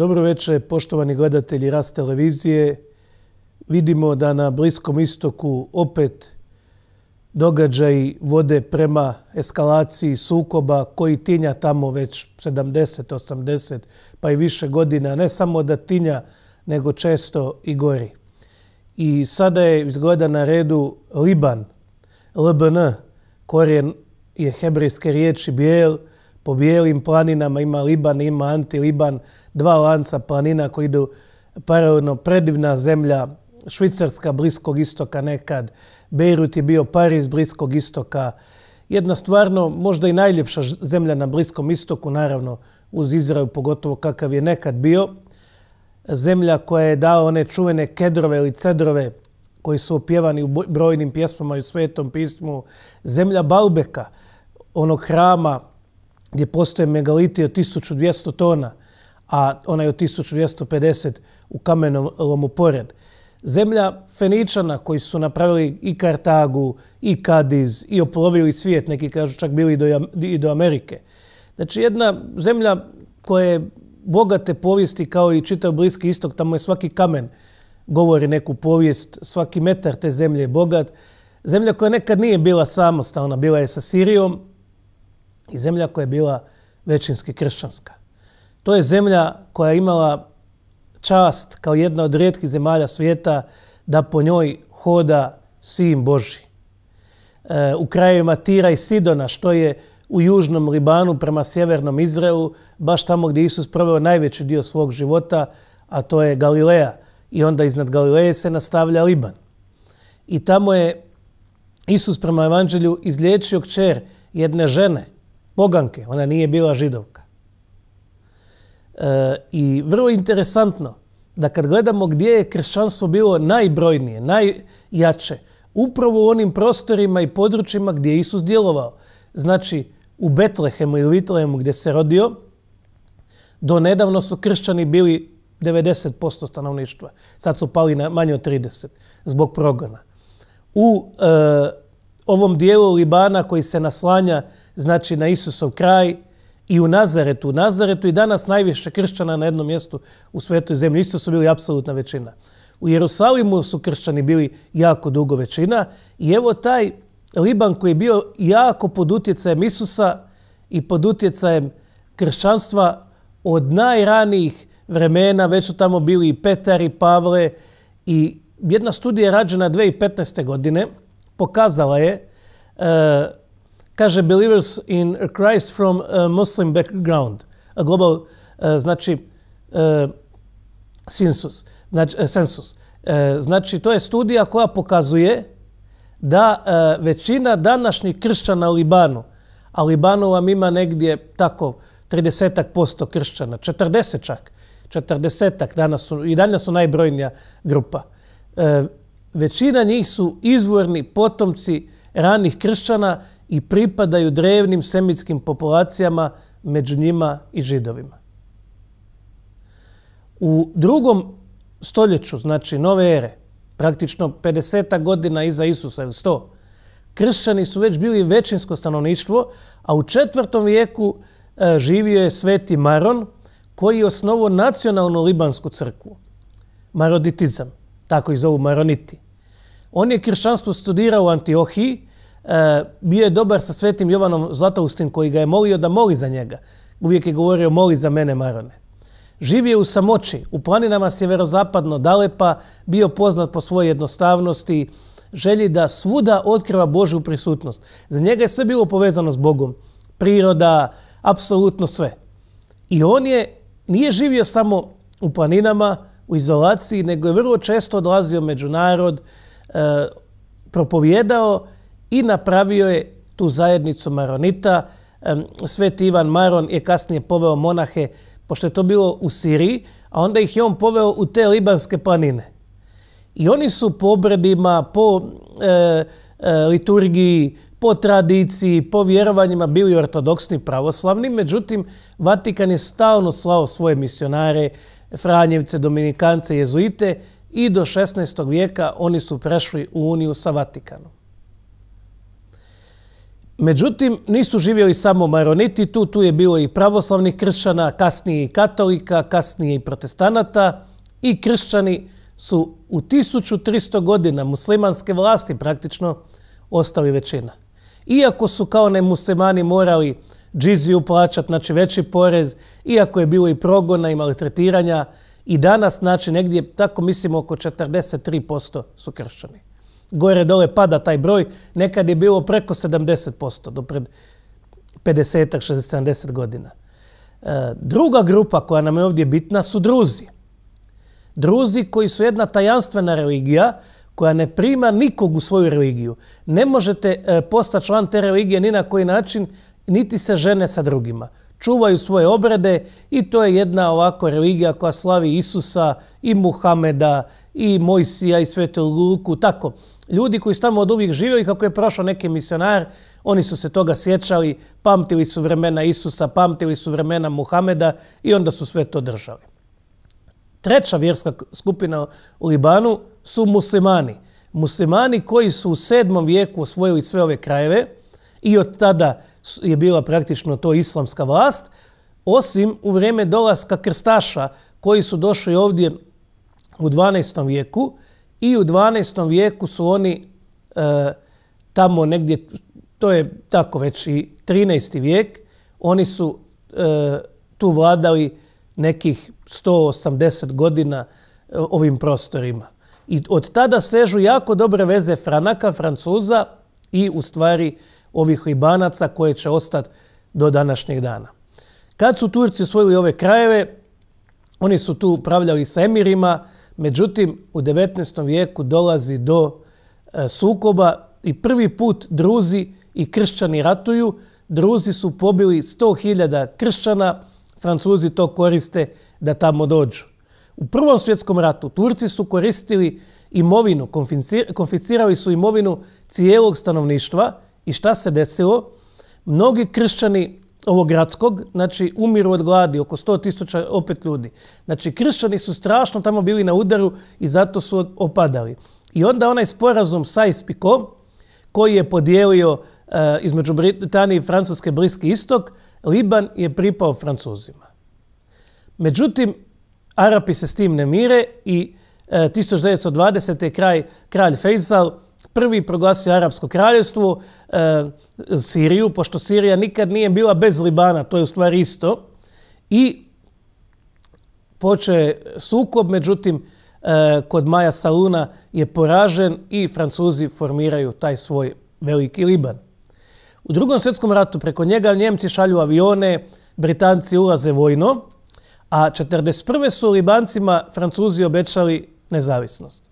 Dobro večer, poštovani gledatelji Ras televizije. Vidimo da na Bliskom istoku opet događaji vode prema eskalaciji sukoba koji tinja tamo već 70, 80 pa i više godina. Ne samo da tinja, nego često i gori. I sada je izgleda na redu Liban, LBN, korijen je hebrejske riječi bijel. Po bijelim planinama ima Liban, ima Anti-Liban, dva lanca planina koji idu paralelno. Predivna zemlja, Švicarska Bliskog istoka nekad, Bejrut je bio Pariz Bliskog istoka. Jedna stvarno možda i najljepša zemlja na Bliskom istoku, naravno uz Izrael, pogotovo kakav je nekad bio. Zemlja koja je dala one čuvene kedrove ili cedrove koji su opjevani u brojnim pjesmama i u Svetom pismu. Zemlja Baalbeka, onog hrama gdje postoje megaliti od 1200 tona, a onaj od 1250 u kamenom lomu pored. Zemlja Feničana koji su napravili i Kartagu, i Kadiz, i oplovili svijet, neki kažu čak bili i do Amerike. Znači jedna zemlja koja je bogate povijesti kao i čitav Bliski istok, tamo je svaki kamen govori neku povijest, svaki metar te zemlje je bogat. Zemlja koja nekad nije bila samostalna, bila je sa Sirijom, i zemlja koja je bila većinski kršćanska. To je zemlja koja je imala čast kao jedna od rijetkih zemalja svijeta da po njoj hoda Sin Božji. U krajevima Tira i Sidona, što je u južnom Libanu prema sjevernom Izraelu, baš tamo gdje Isus proveo najveći dio svog života, a to je Galileja. I onda iznad Galileje se nastavlja Liban. I tamo je Isus prema evanđelju izliječio kćer jedne žene, poganke, ona nije bila Židovka. I vrlo interesantno da kad gledamo gdje je kršćanstvo bilo najbrojnije, najjače, upravo u onim prostorima i područjima gdje je Isus djelovao. Znači u Betlehemu ili Vitlehemu gdje se rodio, do nedavno su kršćani bili 90% stanovništva. Sad su pali na manje od 30 zbog progona. U ovom dijelu Libana koji se naslanja znači na Isusov kraj i u Nazaretu. U Nazaretu i danas najviše kršćana na jednom mjestu u svetoj zemlji. Isto su bili apsolutna većina. U Jerusalimu su kršćani bili jako dugo većina i evo taj Liban koji je bio jako pod utjecajem Isusa i pod utjecajem kršćanstva od najranijih vremena, već su tamo bili i Petar i Pavle, i jedna studija rađena 2015. godine pokazala je, kaže believers in Christ from a Muslim background, a global, znači census. Znači to je studija koja pokazuje da većina današnjih kršćana u Libanu, a Libanu vam ima negdje tako 30% kršćana, 40 čak, 40 danas su, i danas su najbrojnija grupa. Većina njih su izvorni potomci ranih kršćana i pripadaju drevnim semitskim populacijama, među njima i Židovima. U drugom stoljeću, znači nove ere, praktično 50 godina iza Isusa ili 100, kršćani su već bili većinsko stanovništvo, a u 4. vijeku živio je sveti Maron koji je osnovao nacionalnu libansku crkvu. Maronitizam, tako ih zovu Maroniti. On je kršćanstvo studirao u Antiohiji, bio je dobar sa svetim Jovanom Zlatoustim koji ga je molio da moli za njega. Uvijek je govorio moli za mene Marone. Živio u samoći, u planinama sjeverozapadno Dalepa, bio poznat po svojoj jednostavnosti, želji da svuda otkriva Božju prisutnost. Za njega je sve bilo povezano s Bogom. Priroda, apsolutno sve. I on nije živio samo u planinama, u izolaciji, nego je vrlo često odlazio među narod, propovjedao i napravio je tu zajednicu Maronita. Sveti Ivan Maron je kasnije poveo monahe, pošto je to bilo u Siriji, a onda ih je on poveo u te libanske planine. I oni su po obredima, po liturgiji, po tradiciji, po vjerovanjima bili ortodoksni pravoslavni, međutim Vatikan je stalno slao svoje misionare, Franjevce, Dominikance, Jezuite i do 16. vijeka oni su prešli u uniju sa Vatikanom. Međutim, nisu živjeli samo maroniti, tu je bilo i pravoslavnih kršćana, kasnije i katolika, kasnije i protestanata, i kršćani su u 1300 godina muslimanske vlasti praktično ostali većina. Iako su kao nemuslimani morali džiziju plaćati, znači veći porez, iako je bilo i progona i maltretiranja, i danas, znači negdje, tako mislimo, oko 43% su kršćani. Gore dole pada taj broj, nekad je bilo preko 70% do pred 50, 60, 70 godina. Druga grupa koja nam je ovdje bitna su druzi. Druzi koji su jedna tajanstvena religija koja ne prima nikog u svoju religiju. Ne možete postati član te religije ni na koji način, niti se žene sa drugima. Čuvaju svoje obrede i to je jedna ovako religija koja slavi Isusa i Muhameda i Mojsija i Svetu Luku, tako. Ljudi koji su tamo od uvijek živjeli, kako je prošao neki misionar, oni su se toga sjećali, pamtili su vremena Isusa, pamtili su vremena Muhameda i onda su sve to držali. Treća vjerska skupina u Libanu su muslimani. Muslimani koji su u 7. vijeku osvojili sve ove krajeve i od tada je bila praktično to islamska vlast, osim u vrijeme dolaska krstaša koji su došli ovdje u 12. vijeku i u 12. vijeku su oni tamo negdje, to je tako već i 13. vijek, oni su tu vladali nekih 180 godina ovim prostorima. I od tada sežu jako dobre veze Franaka, Francuza i u stvari ovih Libanaca koje će ostati do današnjeg dana. Kad su Turci osvojili ove krajeve, oni su tu upravljali sa emirima, međutim u 19. vijeku dolazi do sukoba i prvi put Druzi i kršćani ratuju. Druzi su pobili 100.000 kršćana, Francuzi to koriste da tamo dođu. U Prvom svjetskom ratu Turci su koristili imovinu, konfiscirali su imovinu cijelog stanovništva i šta se desilo? Mnogi kršćani ovog gradskog, znači umiru od gladi, oko 100.000 opet ljudi. Znači kršćani su strašno tamo bili na udaru i zato su opadali. I onda onaj sporazum Sykes-Picot koji je podijelio između Britanije i Francuske Bliski istok, Liban je pripao Francuzima. Međutim, Arapi se s tim ne mire i 1920. kralj Fejsal prvi proglasio Arapsko kraljevstvo, Siriju, pošto Sirija nikad nije bila bez Libana, to je u stvari isto. I počeo je sukob, međutim, kod Maja Saluna je poražen i Francuzi formiraju taj svoj veliki Liban. U Drugom svjetskom ratu preko njega Njemci šalju avione, Britanci ulaze vojno, a 1941. su Libancima Francuzi obećali nezavisnost.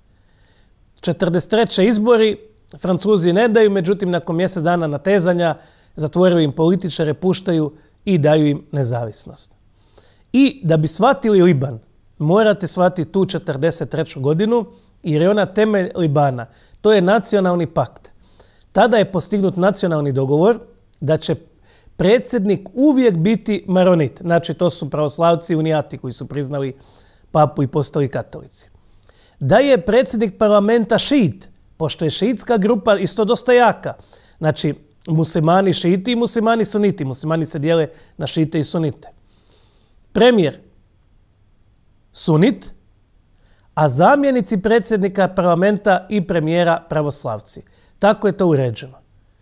1943. izbori, Francuzi ne daju, međutim nakon mjesec dana natezanja zatvorili im političare, puštaju i daju im nezavisnost. I da bi shvatili Liban, morate shvatiti tu 1943. godinu jer je ona temelj Libana. To je nacionalni pakt. Tada je postignut nacionalni dogovor da će predsjednik uvijek biti maronit. Znači to su pravoslavci i unijati koji su priznali papu i postali katolici. Da je predsjednik parlamenta šit, pošto je šiitska grupa isto dosta jaka. Znači muslimani šiti i muslimani suniti. Muslimani se dijele na šite i sunite. Premijer sunit, a zamjenici predsjednika parlamenta i premijera pravoslavci. Tako je to uređeno.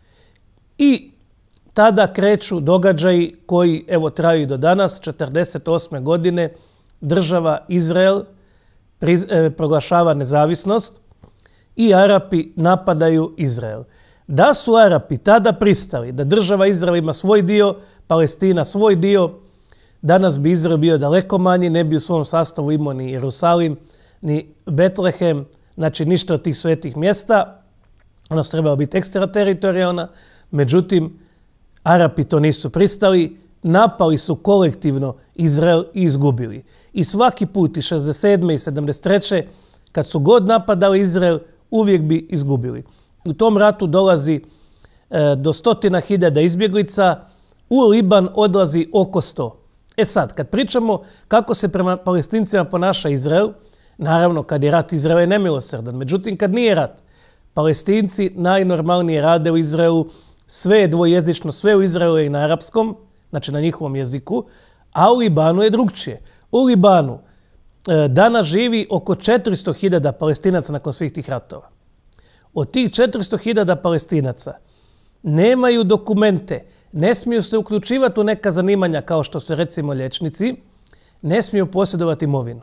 I tada kreću događaji koji evo traju do danas. 1948. godine država Izrael proglašava nezavisnost i Arapi napadaju Izrael. Da su Arapi tada pristali da država Izrael ima svoj dio, Palestina svoj dio, danas bi Izrael bio daleko manji, ne bi u svom sastavu imao ni Jerusalim, ni Betlehem, znači ništa od tih svetih mjesta. Ono su trebalo biti ekstrateritorijalna, međutim, Arapi to nisu pristali, napali su kolektivno Izrael i izgubili. I svaki put i 67. i 73. kad su god napadali Izrael, uvijek bi izgubili. U tom ratu dolazi do 100.000 izbjeglica, u Liban odlazi oko 100. E sad, kad pričamo kako se prema Palestincima ponaša Izrael, naravno kad je rat Izrael je nemilosrdan, međutim kad nije rat, Palestinci najnormalnije rade u Izraelu, sve je dvojezično, sve u Izraelu je i na arapskom, znači na njihovom jeziku, a u Libanu je drugčije. U Libanu danas živi oko 400.000 Palestinaca nakon svih tih ratova. Od tih 400.000 Palestinaca nemaju dokumente, ne smiju se uključivati u neka zanimanja kao što su recimo liječnici, ne smiju posjedovati imovinu.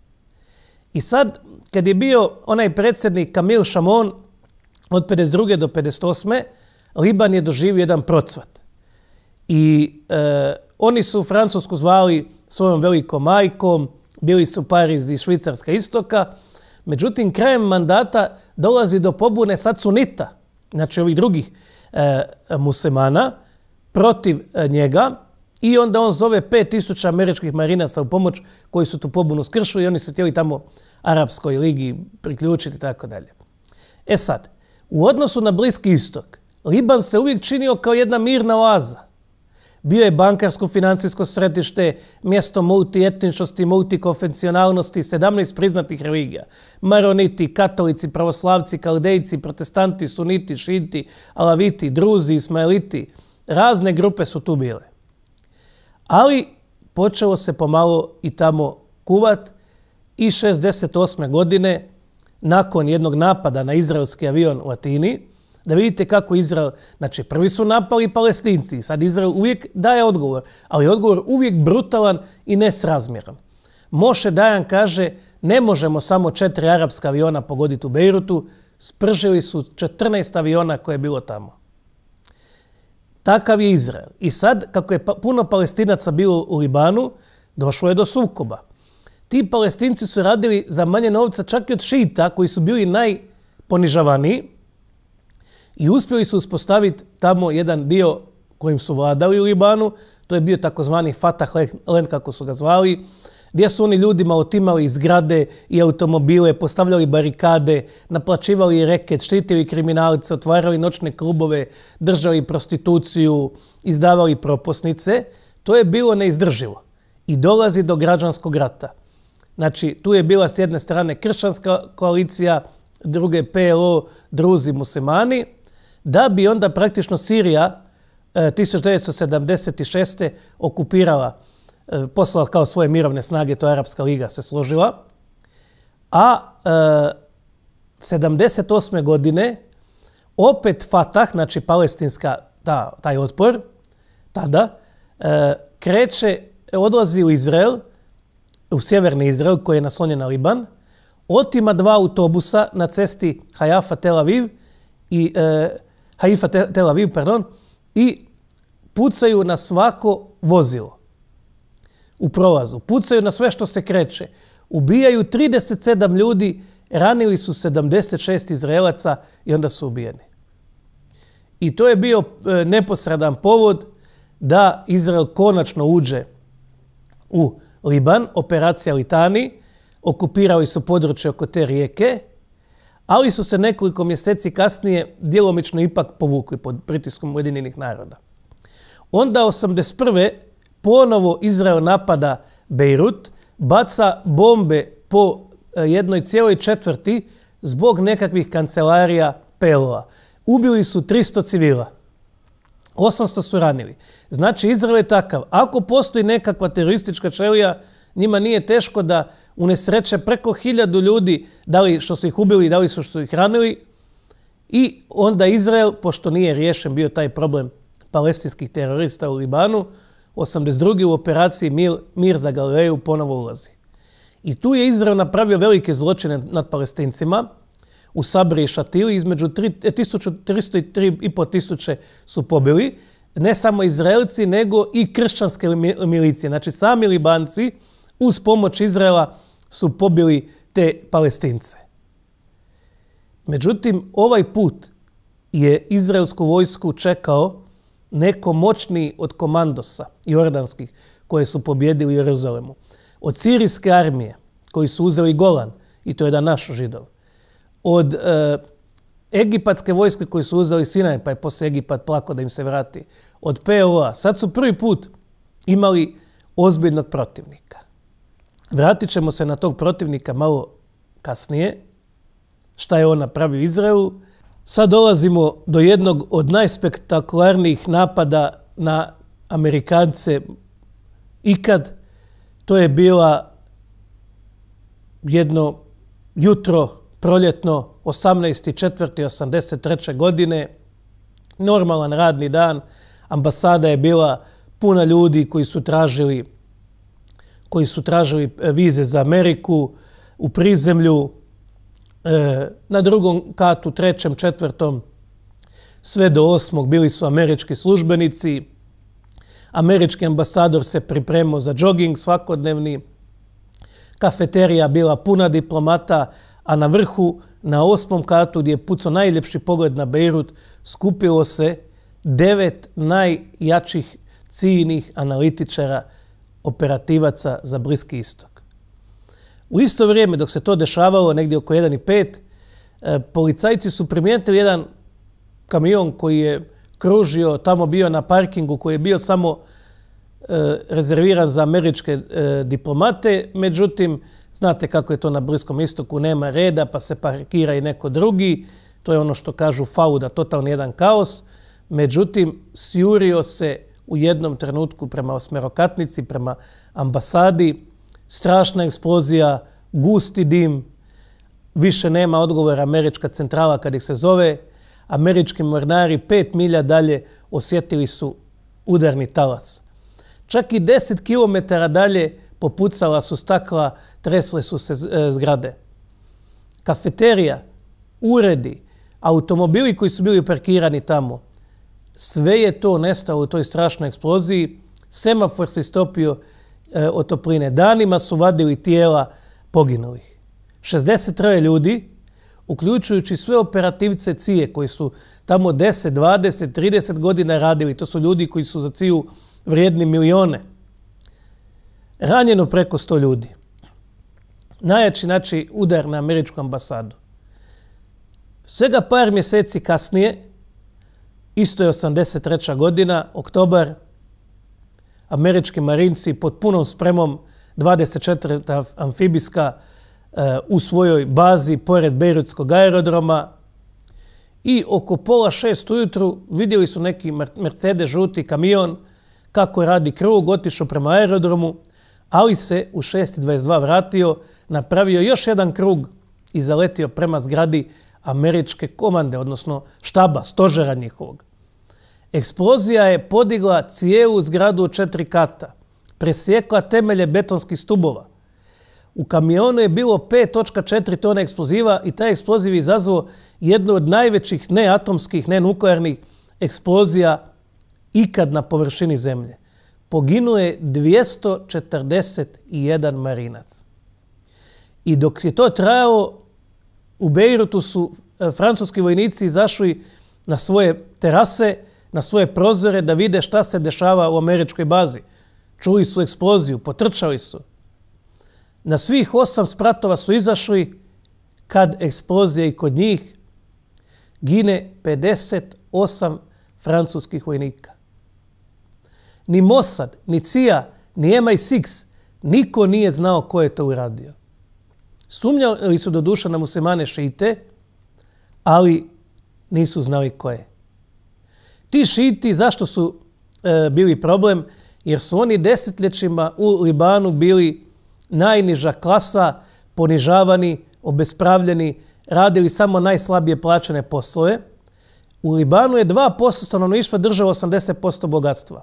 I sad, kad je bio onaj predsjednik Kamil Šamon od 52. do 58. Liban je doživio jedan procvat. I oni su Francusku zvali svojom velikom majkom, bili su Pariz i Švicarska istoka. Međutim, krajem mandata dolazi do pobune sad sunita, znači ovih drugih muslimana, protiv njega. I onda on zove 5.000 američkih marinaca u pomoć koji su tu pobunu skršili i oni su htjeli tamo Arapskoj ligi priključiti i tako dalje. E sad, u odnosu na Bliski istok, Liban se uvijek činio kao jedna mirna oaza. Bio je bankarsko financijsko središte, mjesto multietničnosti, multikonfesionalnosti, 17 priznatih religija. Maroniti, katolici, pravoslavci, kaldejci, protestanti, suniti, šiti, alaviti, druzi, ismailiti. Razne grupe su tu bile. Ali počelo se pomalo i tamo kuvat i 68. godine, nakon jednog napada na izraelski avion u Atini, da vidite kako Izrael, znači prvi su napali Palestinci, sad Izrael uvijek daje odgovor, ali odgovor uvijek brutalan i nesrazmjeran. Moše Dajan kaže, ne možemo samo 4 arapska aviona pogoditi u Bejrutu, spržili su 14 aviona koje je bilo tamo. Takav je Izrael. I sad, kako je puno Palestinaca bilo u Libanu, došlo je do sukoba. Ti Palestinci su radili za manje novca čak i od šita, koji su bili najponižavaniji, i uspjeli su uspostaviti tamo jedan dio kojim su vladali u Libanu. To je bio takozvani Fatah Land, kako su ga zvali, gdje su oni ljudima otimali zgrade i automobile, postavljali barikade, naplaćivali reket, štitili kriminalice, otvarali noćne klubove, držali prostituciju, izdavali propusnice. To je bilo neizdrživo. I dolazi do građanskog rata. Znači, tu je bila s jedne strane kršćanska koalicija, druge PLO, druzi, muslimani, da bi onda praktično Sirija 1976. okupirala, poslala kao svoje mirovne snage, to je Arapska liga se složila. A 78. godine opet Fatah, znači palestinska, taj otpor, tada, kreće, odlazi u Izrael, u sjeverni Izrael koji je naslonjen na Liban, otima 2 autobusa na cesti Haifa-Tel Aviv, i pucaju na svako vozilo u prolazu. Pucaju na sve što se kreće. Ubijaju 37 ljudi, ranili su 76 Izraelaca i onda su ubijeni. I to je bio neposredan povod da Izrael konačno uđe u Liban, operacija Litani, okupirali su područje oko te rijeke, ali su se nekoliko mjeseci kasnije djelomično ipak povukli pod pritiskom Ujedinjenih naroda. Onda 81. ponovo Izrael napada Bejrut, baca bombe po jednoj cijeloj četvrti zbog nekakvih kancelarija PLO-a. Ubili su 300 civila. 800 su ranili. Znači, Izrael je takav. Ako postoji nekakva teroristička ćelija, njima nije teško da unesreće preko 1000 ljudi, da li što su ih ubili, da li što su ih ranili. I onda Izrael, pošto nije riješen bio taj problem palestinskih terorista u Libanu, 82. u operaciji Mir za Galileju ponovo ulazi. I tu je Izrael napravio velike zločine nad Palestincima. U Sabri i Šatili između 1300 i 3500 su pobili. Ne samo Izraelci, nego i kršćanske milicije. Znači, sami Libanci uz pomoć Izraela su pobili te Palestince. Međutim, ovaj put je izraelsku vojsku čekao neko moćniji od komandosa jordanskih koje su pobjedili u Jeruzalemu. Od sirijske armije koji su uzeli Golan, i to je jedan naš Židov. Od egipatske vojske koji su uzeli Sinaj, pa je poslije Egipat plako da im se vrati. Od PLO-a. Sad su prvi put imali ozbiljnog protivnika. Vratit ćemo se na tog protivnika malo kasnije. Šta je on napravio Izraelu? Sad dolazimo do jednog od najspektakularnijih napada na Amerikance ikad. To je bila jedno jutro proljetno 18.4.1983. godine. Normalan radni dan. Ambasada je bila puna ljudi koji su tražili vize za Ameriku u prizemlju. Na drugom katu, trećem, četvrtom, sve do 8. bili su američki službenici. Američki ambasador se pripremao za džoging svakodnevni. Kafeterija bila puna diplomata, a na vrhu, na 8. katu, gdje je pucao najljepši pogled na Bejrut, skupilo se 9 najjačih ciljnih analitičara, operativaca za Bliski istok. U isto vrijeme, dok se to dešavalo, negdje oko 1:05, policajci su primijetili jedan kamion koji je kružio, tamo bio na parkingu, koji je bio samo rezerviran za američke diplomate. Međutim, znate kako je to na Bliskom istoku, nema reda, pa se parkira i neko drugi. To je ono što kažu fauda, totalni jedan kaos. Međutim, sjurio se u jednom trenutku prema osmerokatnici, prema ambasadi. Strašna eksplozija, gusti dim, više nema odgovora američka centrala kad ih se zove. Američki mornari 5 milja dalje osjetili su udarni talas. Čak i 10 kilometara dalje popucala su stakla, tresle su se zgrade. Kafeterija, uredi, automobili koji su bili parkirani tamo, sve je to nestalo u toj strašnoj eksploziji. Semafor se istopio od topline. Danima su vadili tijela poginulih. 63 ljudi, uključujući sve operativce CIA koji su tamo 10, 20, 30 godina radili. To su ljudi koji su za CIA vrijedni milijone. Ranjeno preko 100 ljudi. Najjači udar na američku ambasadu. Svega par mjeseci kasnije, isto je 83. godina, oktobar, američki marinci pod punom spremom 24. amfibijska u svojoj bazi pored Bejrutskog aerodroma i oko 5:30 ujutru vidjeli su neki Mercedes žuti kamion kako radi krug, otišao prema aerodromu, ali se u 6:22 vratio, napravio još jedan krug i zaletio prema zgradi američke komande, odnosno štaba, stožera njihovog. Eksplozija je podigla cijelu zgradu od 4 kata, presjekla temelje betonskih stubova. U kamionu je bilo 5,4 tone eksploziva i taj eksploziv je izazvao jednu od najvećih neatomskih, nenuklearnih eksplozija ikad na površini zemlje. Poginuo je 241 marinac. I dok je to trajalo, u Bejrutu su francuski vojnici izašli na svoje terase, na svoje prozore da vide šta se dešava u američkoj bazi. Čuli su eksploziju, potrčali su. Na svih 8 spratova su izašli kad eksplozija i kod njih gine 58 francuskih vojnika. Ni Mossad, ni CIA, ni MI6, niko nije znao ko je to uradio. Sumnjali su do duša na muslimane šite, ali nisu znali ko je. Ti šiti zašto su bili problem? Jer su oni desetljećima u Libanu bili najniža klasa, ponižavani, obespravljeni, radili samo najslabije plaćene poslove. U Libanu je 2% stanovništva držalo 80% bogatstva.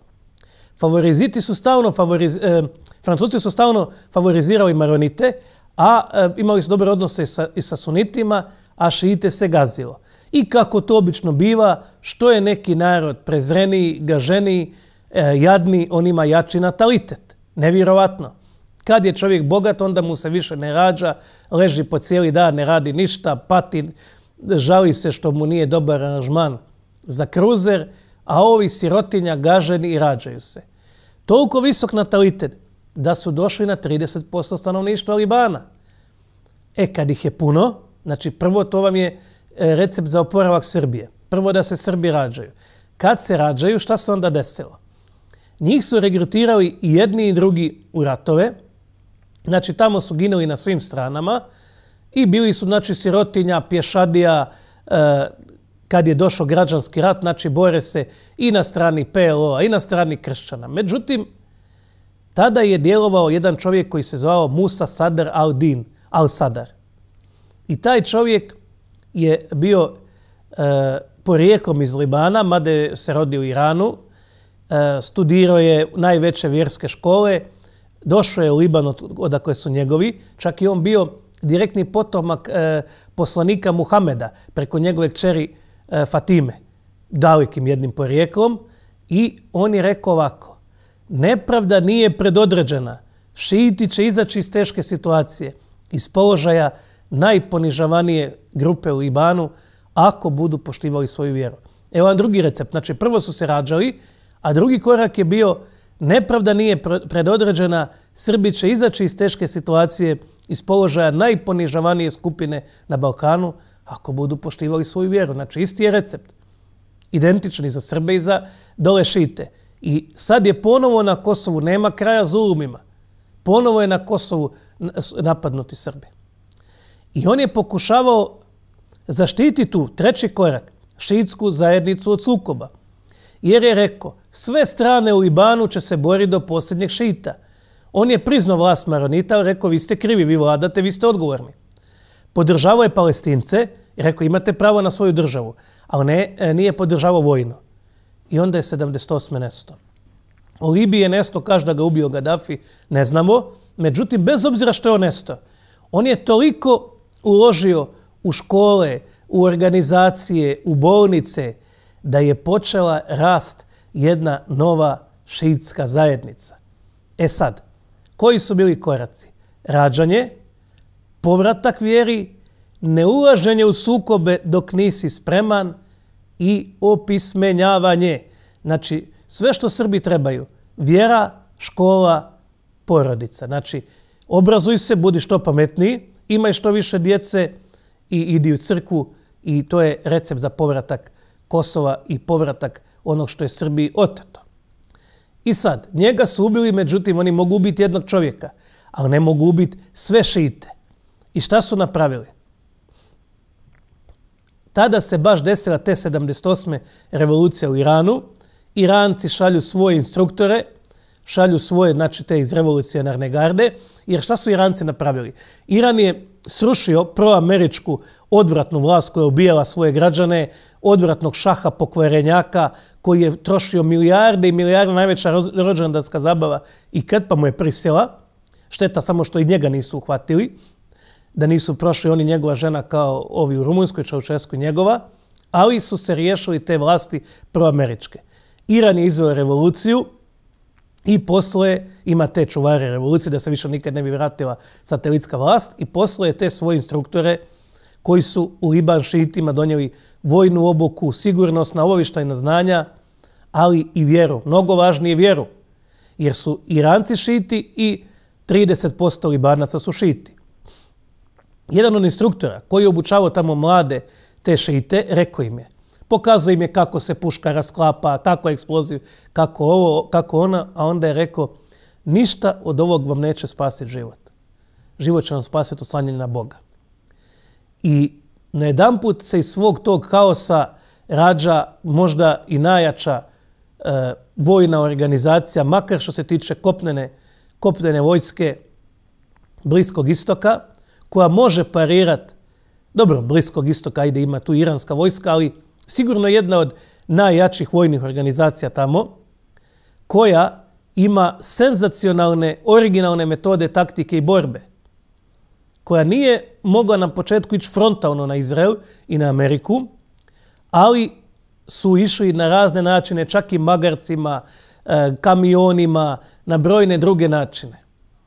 Francuzi su stalno favorizirali maronite, a imali su dobre odnose i sa sunitima, a šiite se gazilo. I kako to obično biva, što je neki narod prezreniji, gaženiji, jadni, on ima jači natalitet. Nevjerovatno. Kad je čovjek bogat, onda mu se više ne rađa, leži po cijeli dan, ne radi ništa, pati, žali se što mu nije dobar aranžman za kruzer, a ovi sirotinja gaženi i rađaju se. Toliko visok natalitet da su došli na 30% stanovništva Libana. Kad ih je puno, znači prvo to vam je recept za oporavak Srbije. Prvo da se Srbi rađaju. Kad se rađaju, šta se onda desilo? Njih su regrutirali i jedni i drugi u ratove. Znači tamo su ginuli na svim stranama i bili su znači sirotinja, pješadija, kad je došao građanski rat, znači bore se i na strani PLO-a i na strani kršćana. Međutim, tada je djelovao jedan čovjek koji se zvao Musa Sadr al-Din, al-Sadar. I taj čovjek je bio porijeklom iz Libana, mada je se rodio u Iranu, studirao je najveće vjerske škole, došao je u Liban odakle su njegovi, čak i on bio direktni potomak poslanika Muhameda preko njegove kćeri Fatime, dalekim jednim porijeklom, i on je rekao ovako: nepravda nije predodređena, šijiti će izaći iz teške situacije, iz položaja najponižavanije grupe u Libanu, ako budu poštivali svoju vjeru. Evo vam drugi recept. Znači, prvo su se rađali, a drugi korak je bio: nepravda nije predodređena, Srbi će izaći iz teške situacije, iz položaja najponižavanije skupine na Balkanu, ako budu poštivali svoju vjeru. Znači, isti je recept. Identičan i za Srbe i za dole šite. I sad je ponovo na Kosovu, nema kraja zulumima. Ponovo je na Kosovu napadnuti Srbi. I on je pokušavao zaštiti tu, treći korak, šiitsku zajednicu od sukoba. Jer je rekao, sve strane u Libanu će se boriti do posljednjeg šita. On je priznao vlast Maronita, rekao, vi ste krivi, vi vladate, vi ste odgovorni. Podržavao je Palestince i rekao, imate pravo na svoju državu, ali nije podržavao vojno. I onda je 78. nesto. U Libiji je nesto, kaže da ga ubio Gaddafi, ne znamo. Međutim, bez obzira što je on nesto, on je toliko uložio u škole, u organizacije, u bolnice, da je počela rast jedna nova šiitska zajednica. E sad, koji su bili koraci? Rađanje, povratak vjeri, neulaženje u sukobe dok nisi spreman i opismenjavanje. Znači, sve što Srbi trebaju, vjera, škola, porodica. Znači, obrazuj se, budi što pametniji, imaj što više djece i idi u crkvu, i to je recept za povratak Kosova i povratak onog što je Srbiji oteto. I sad, njega su ubili, međutim, oni mogu ubiti jednog čovjeka, ali ne mogu ubiti sve šite. I šta su napravili? Tada se baš desila te 78. revolucija u Iranu. Iranci šalju svoje instruktore, šalju svoje, znači te iz revolucionarne garde, jer šta su Iranci napravili? Iran je srušio proameričku odvratnu vlast koja je ubijala svoje građane, odvratnog šaha pokvarenjaka koji je trošio milijarde i milijarde, najveća rođendanska zabava ikad, pa mu je prisjela. Šteta samo što i njega nisu uhvatili, da nisu prošli oni njegova žena kao ovi u Rumunjskoj, Čaušesku njegova, ali su se riješili te vlasti proameričke. Iran je izveo revoluciju i posle ima te čuvare revolucije da se više nikad ne bi vratila satelitska vlast, i posle je te svoje instruktore koji su u Liban šiitima donijeli vojnu obuku, sigurnosna obavještajna znanja, ali i vjeru. Mnogo važnije vjeru, jer su Iranci šiti i 30% Libanaca su šiti. Jedan od instruktora koji je obučavao tamo mlade te šite, rekao im je, pokazao im je kako se puška rasklapa, kako je eksploziv, kako ovo, kako ona, a onda je rekao, ništa od ovog vam neće spasiti život. Život će vam spasiti oslanjanje na Boga. I najedanput se iz svog tog kaosa rađa možda i najjača vojna organizacija, makar što se tiče kopnene vojske Bliskog istoka, koja može parirati, dobro, Bliskog istoka, ajde, ima tu iranska vojska, ali sigurno jedna od najjačih vojnih organizacija tamo, koja ima senzacionalne, originalne metode taktike i borbe, koja nije mogla na početku ići frontalno na Izrael i na Ameriku, ali su išli na razne načine, čak i magarcima, kamionima, na brojne druge načine.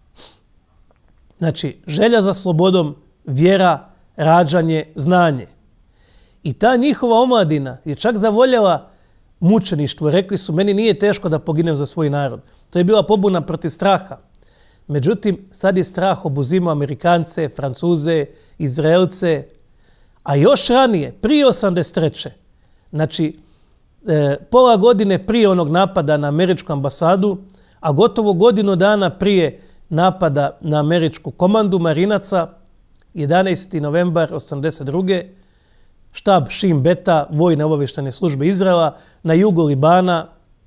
Znači, želja za slobodom, vjera, rađanje, znanje. I ta njihova omladina je čak zavoljela mučeništvo. Rekli su, meni nije teško da poginem za svoj narod. To je bila pobuna protiv straha. Međutim, sad je strah obuzimao Amerikance, Francuze, Izraelce, a još ranije, prije 83. Znači, pola godine prije onog napada na američku ambasadu, a gotovo godinu dana prije napada na američku komandu marinaca, 11. novembar 82. štab Šim Beta, vojne obavještajne službe Izraela, na jugu Libana,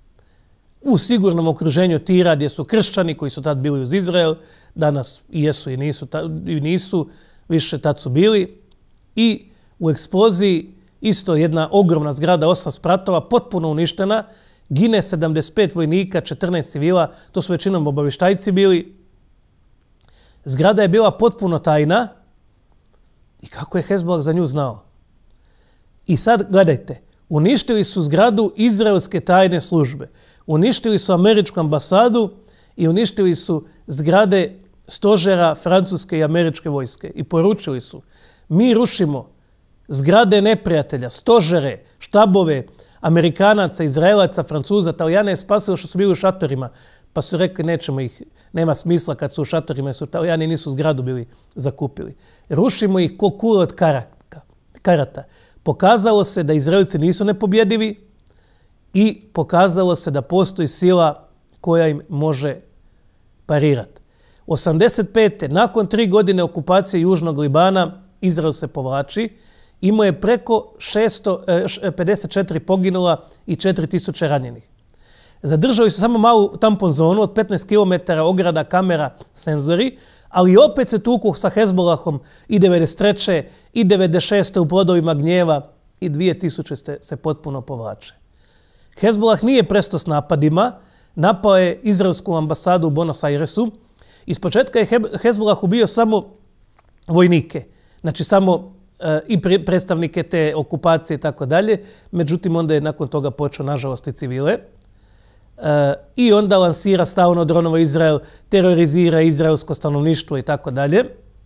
u sigurnom okruženju Tira, gdje su kršćani koji su tad bili uz Izrael, danas i jesu i nisu, više tad su bili. I u eksploziji isto jedna ogromna zgrada, 8 spratova, potpuno uništena, gine 75 vojnika, 14 civila, to su većinom obavještajci bili. Zgrada je bila potpuno tajna i kako je Hezbollah za nju znao? I sad gledajte, uništili su zgradu izraelske tajne službe, uništili su američku ambasadu i uništili su zgrade stožera francuske i američke vojske i poručili su: mi rušimo zgrade neprijatelja, stožere, štabove Amerikanaca, Izraelaca, Francuza, Talijana je spasilo što su bili u šatorima, pa su rekli nećemo ih, nema smisla kad su u šatorima jer su Talijani nisu zgradu bili zakupili. Rušimo ih ko kule od karata. Pokazalo se da Izraelci nisu nepobjedivi i pokazalo se da postoji sila koja im može parirati. 85. nakon 3 godine okupacije Južnog Libana, Izrael se povlači, imao je preko 654 poginula i 4000 ranjenih. Zadržali su samo malu tampon zonu od 15 km, ograda, kamera, senzori, ali opet se tuku sa Hezbollahom i 93. i 96. u plodovima gnjeva i 2000. se potpuno povlače. Hezbollah nije prestao s napadima, napao je izraelsku ambasadu u Buenos Airesu. Ispočetka je Hezbollah ubio samo vojnike, znači samo i predstavnike te okupacije i tako dalje. Međutim, onda je nakon toga počeo, nažalost, i civile. I onda lansira stalno dronova Izrael, terorizira izraelsko stanovništvo i tako dalje.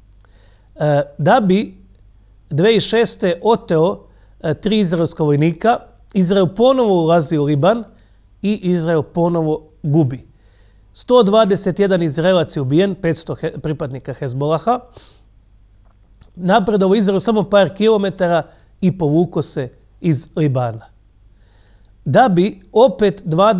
Da bi 2006. oteo 3 izraelska vojnika, Izrael ponovo ulazi u Liban i Izrael ponovo gubi. 121 Izraelac je ubijen, 500 pripadnika Hezbollaha. Napredovao Izrael samo par kilometara i povuko se iz Libana. Da bi opet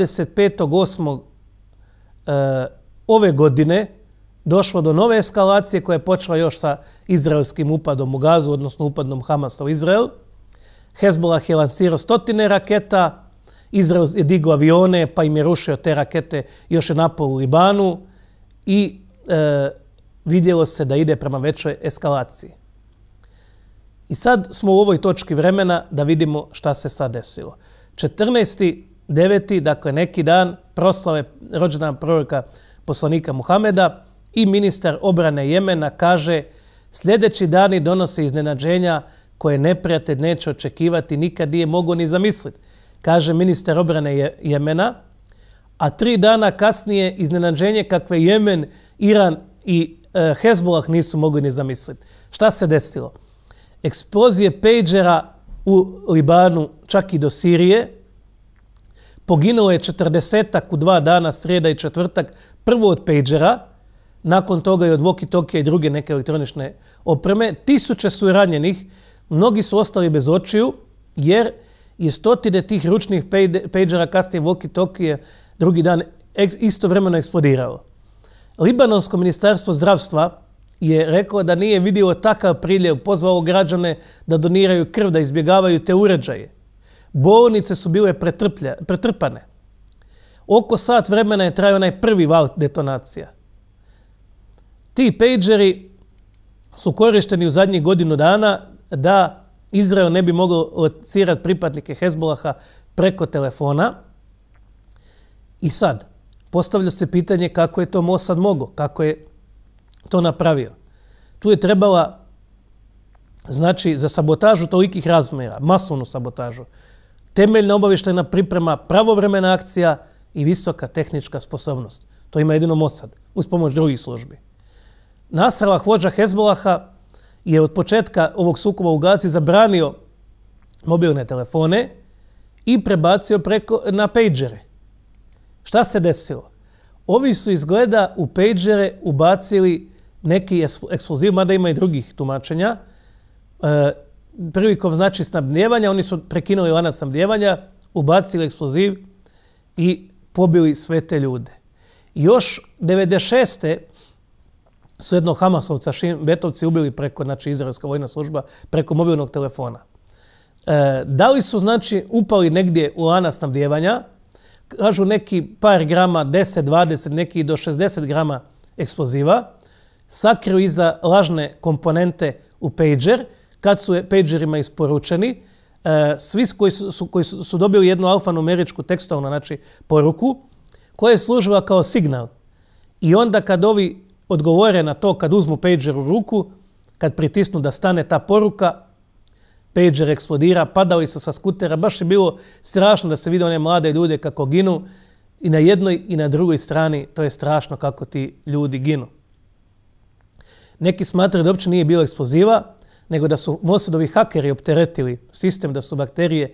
25.8. Ove godine došlo do nove eskalacije koja je počela još sa izraelskim upadom u Gazu, odnosno upadom Hamasa u Izrael. Hezbollah je lansirao 100 raketa, Izrael je digao avione pa im je rušio te rakete, još je napao u Libanu i vidjelo se da ide prema većoj eskalaciji. I sad smo u ovoj točki vremena da vidimo šta se sad desilo. 14.9., dakle neki dan proslave rođendan proroka poslanika Muhameda i ministar obrane Jemena kaže: sljedeći dani donose iznenađenja koje neprijatelj neće očekivati, nikad nije mogao ni zamisliti, kaže ministar obrane Jemena, a 3 dana kasnije iznenađenje kakve Jemen, Iran i Hezbollah nisu mogli ni zamisliti. Šta se desilo? Eksplozije pejđera u Libanu, čak i do Sirije. Poginulo je 40-ak u 2 dana, srijeda i četvrtak, prvo od pejđera, nakon toga i od walkie-talkie i druge neke elektronične opreme. 1000 su ranjenih, mnogi su ostali bez očiju, jer je 100 tih ručnih pejđera, kasnije walkie-talkie, drugi dan istovremeno eksplodiralo. Libanonsko ministarstvo zdravstva je rekao da nije vidio takav priljev, pozvao građane da doniraju krv, da izbjegavaju te uređaje. Bolnice su bile pretrpane. Oko sat vremena je trajao onaj prvi val detonacija. Ti pejđeri su korišteni u zadnjih godinu dana da Izrael ne bi mogao locirati pripadnike Hezbollaha preko telefona. I sad, postavlja se pitanje kako je to Mossad mogao, kako je to napravio. Tu je trebala, znači, za sabotažu tolikih razmjera, masovnu sabotažu, temeljna obavještajna priprema, pravovremena akcija i visoka tehnička sposobnost. To ima jedino Mossad, uz pomoć drugih službi. Nasrallah, vođa Hezbollaha, je od početka ovog sukoba u Gazi zabranio mobilne telefone i prebacio na pejđere. Šta se desilo? Ovi su izgleda u pejđere ubacili neki eksploziv, mada ima i drugih tumačenja. Prilikom znači snabdijevanja, oni su prekinuli lanac snabdijevanja, ubacili eksploziv i pobili sve te ljude. Još 96. su jednog Hamasovca, Šim Betovci, ubili preko, znači izraelska vojna služba, preko mobilnog telefona. Da li su, znači, upali negdje u lanac snabdijevanja, kažu neki par grama, 10, 20, neki do 60 grama eksploziva, sakriju iza lažne komponente u pager, kad su pagerima isporučeni, svi koji su dobili jednu alfanumeričku tekstovnu, znači poruku, koja je služila kao signal. I onda kad ovi odgovore na to, kad uzmu pager u ruku, kad pritisnu da stane ta poruka, pager eksplodira, padali su sa skutera, baš je bilo strašno da se vidi one mlade ljude kako ginu i na jednoj i na drugoj strani, to je strašno kako ti ljudi ginu. Neki smatraju da uopće nije bilo eksploziva, nego da su Mossadovi hakeri opteretili sistem, da su bakterije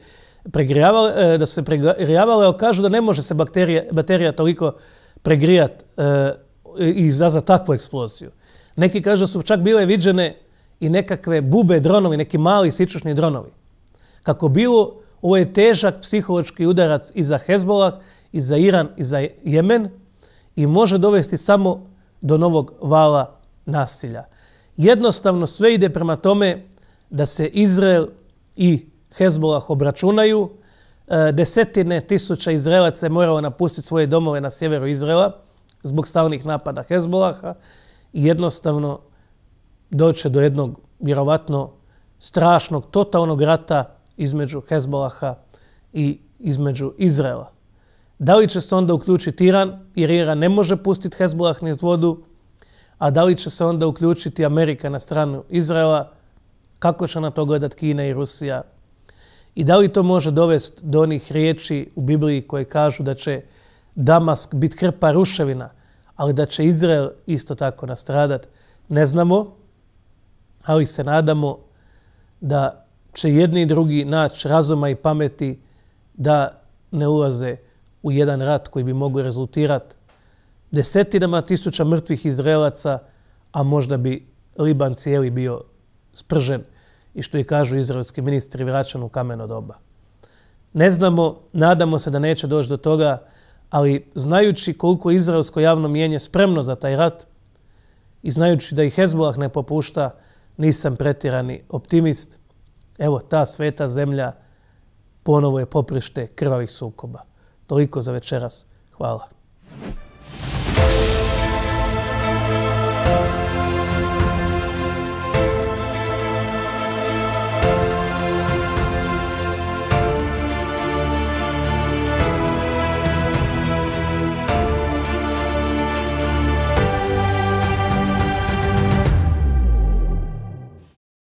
pregrijavale, ali kažu da ne može se baterija toliko pregrijati i izazvati takvu eksploziju. Neki kažu da su čak bile viđene i nekakve bube dronovi, neki mali sičušni dronovi. Kako bilo, ovo je težak psihološki udarac i za Hezbollah, i za Iran, i za Jemen i može dovesti samo do novog vala nasilja. Jednostavno sve ide prema tome da se Izrael i Hezbollah obračunaju. Desetine tisuća Izraelaca je moralo napustiti svoje domove na sjeveru Izraela zbog stalnih napada Hezbollaha i jednostavno doće do jednog vjerovatno strašnog, totalnog rata između Hezbollaha i između Izraela. Da li će se onda uključiti Iran, jer Iran ne može pustiti Hezbollah niz vodu, a da li će se onda uključiti Amerika na stranu Izraela, kako će na to gledati Kina i Rusija i da li to može dovesti do onih riječi u Bibliji koje kažu da će Damask biti hrpa ruševina, ali da će Izrael isto tako nastradati. Ne znamo, ali se nadamo da će jedni i drugi naći razuma i pameti da ne ulaze u jedan rat koji bi mogao rezultirati desetinama tisuća mrtvih Izraelaca, a možda bi Liban cijeli bio spržen i što i kažu izraelski ministri vraćan u kameno doba. Ne znamo, nadamo se da neće doći do toga, ali znajući koliko izraelsko javno mnijenje spremno za taj rat i znajući da i Hezbollah ne popušta, nisam pretjerani optimist. Evo, ta sveta zemlja ponovo je poprište krvavih sukoba. Toliko za večeras. Hvala.